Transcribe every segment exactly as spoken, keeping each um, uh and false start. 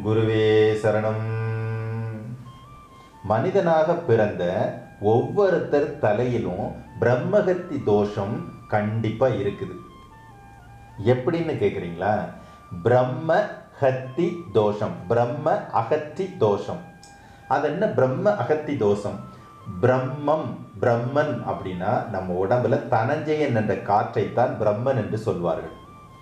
குருவே சரணம். மனிதனாக பிறந்த ஒவ்வொருத்தர் தலையிலும் பிரம்மஹத்தி தோஷம் கண்டிப்பா இருக்குது. எப்படின்னு கேக்குறீங்களா? பிரம்ம ஹத்தி தோஷம், பிரம்ம அகத்தி தோஷம். அது என்ன பிரம்ம அகத்தி தோஷம்? பிரம்மம், பிரம்மன் அப்படின்னா நம்ம உடம்புல தனஞ்சயன் என்ற காற்றைத்தான் பிரம்மன் என்று சொல்வார்கள்.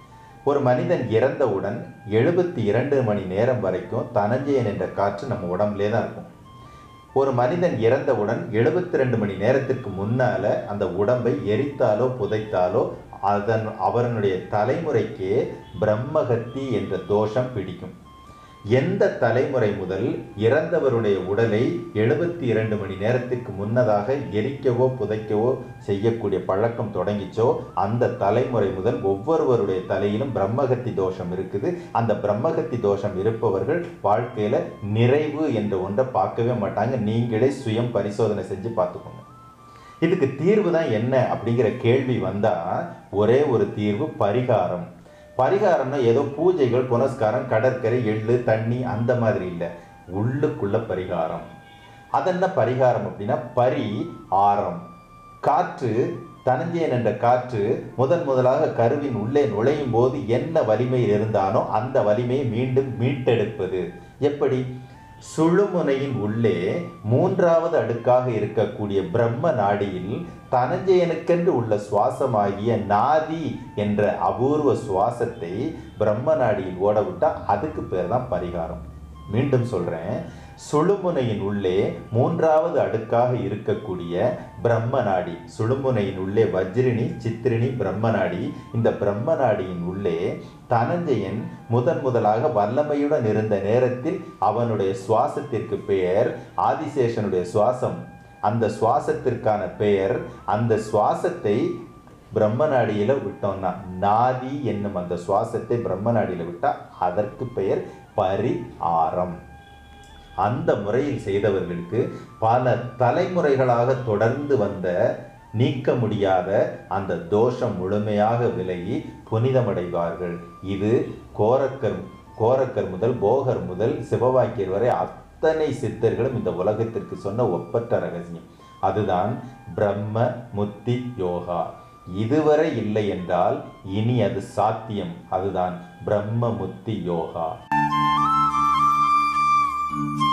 ஒரு மனிதன் இறந்தவுடன் எழுபத்தி இரண்டு மணி நேரம் வரைக்கும் தனஞ்சயன் என்ற காற்று நம்ம உடம்புலே தான் இருக்கும். ஒரு மனிதன் இறந்தவுடன் எழுபத்தி ரெண்டு மணி நேரத்திற்கு முன்னால அந்த உடம்பை எரித்தாலோ புதைத்தாலோ அதன் அவனுடைய தலைமுறைக்கே பிரம்மஹத்தி என்ற தோஷம் பிடிக்கும். எந்த தலைமுறை முதல் இறந்தவருடைய உடலை எழுபத்தி இரண்டு மணி நேரத்திற்கு முன்னதாக எரிக்கவோ புதைக்கவோ செய்யக்கூடிய பழக்கம் தொடங்கிச்சோ அந்த தலைமுறை முதல் ஒவ்வொருவருடைய தலையிலும் பிரம்மஹத்தி தோஷம் இருக்குது. அந்த பிரம்மஹத்தி தோஷம் இருப்பவர்கள் வாழ்க்கையில நிறைவு என்ற ஒன்றை பார்க்கவே மாட்டாங்க. நீங்களே சுயம் பரிசோதனை செஞ்சு பார்த்துக்கோங்க. இதுக்கு தீர்வு தான் என்ன அப்படிங்கிற கேள்வி வந்தா ஒரே ஒரு தீர்வு, பரிகாரம். பரிகாரம்னா ஏதோ பூஜைகள், புனஸ்காரம், கடற்கரை, எள்ளு, தண்ணி அந்த மாதிரி இல்லை. உள்ளுக்குள்ள பரிகாரம். அதென்ன பரிகாரம் அப்படின்னா பரி ஆரம். காற்று, தனஞ்சயன் என்ற காற்று முதன் முதலாக கருவின் உள்ளே நுழையும் போது என்ன வலிமையில் இருந்தானோ அந்த வலிமையை மீண்டும் மீட்டெடுப்பது. எப்படி? சுழுமுனையின் உள்ளே மூன்றாவது அடுக்காக இருக்கக்கூடிய பிரம்ம நாடியில் தனஞ்சயனுக்கென்று உள்ள சுவாசமாகிய நாதி என்ற அபூர்வ சுவாசத்தை பிரம்ம நாடியில் ஓட விட்டா அதுக்கு பேர் தான் பரிகாரம். மீண்டும் சொல்றேன், சுழுமுனையின் உள்ளே மூன்றாவது அடுக்காக இருக்கக்கூடிய பிரம்ம நாடி, சுழுமுனையின் உள்ளே வஜ்ரினி, சித்திரினி, பிரம்ம நாடி. இந்த பிரம்ம நாடியின் உள்ளே தனஞ்சயன் முதன் முதலாக வல்லமையுடன் இருந்த நேரத்தில் அவனுடைய சுவாசத்திற்கு பெயர் ஆதிசேஷனுடைய சுவாசம். அந்த சுவாசத்திற்கான பெயர், அந்த சுவாசத்தை பிரம்ம நாடியில விட்டோம்னா, நாதி என்னும் அந்த சுவாசத்தை பிரம்ம நாடியில விட்டா அதற்கு பெயர் பரி ஆரம். அந்த முறையில் செய்தவர்களுக்கு பல தலைமுறைகளாக தொடர்ந்து வந்த நீக்க முடியாத அந்த தோஷம் முழுமையாக விலகி புனிதமடைவார்கள். இது கோரக்கர் கோரக்கர் முதல் போகர் முதல் சிவவாக்கியர் வரை அத்தனை சித்தர்களும் இந்த உலகத்திற்கு சொன்ன ஒப்பற்ற ரகசியம். அதுதான் பிரம்ம முத்தி யோகா. இதுவரை இல்லை என்றால் இனி அது சாத்தியம். அதுதான் பிரம்ம முத்தி யோகா.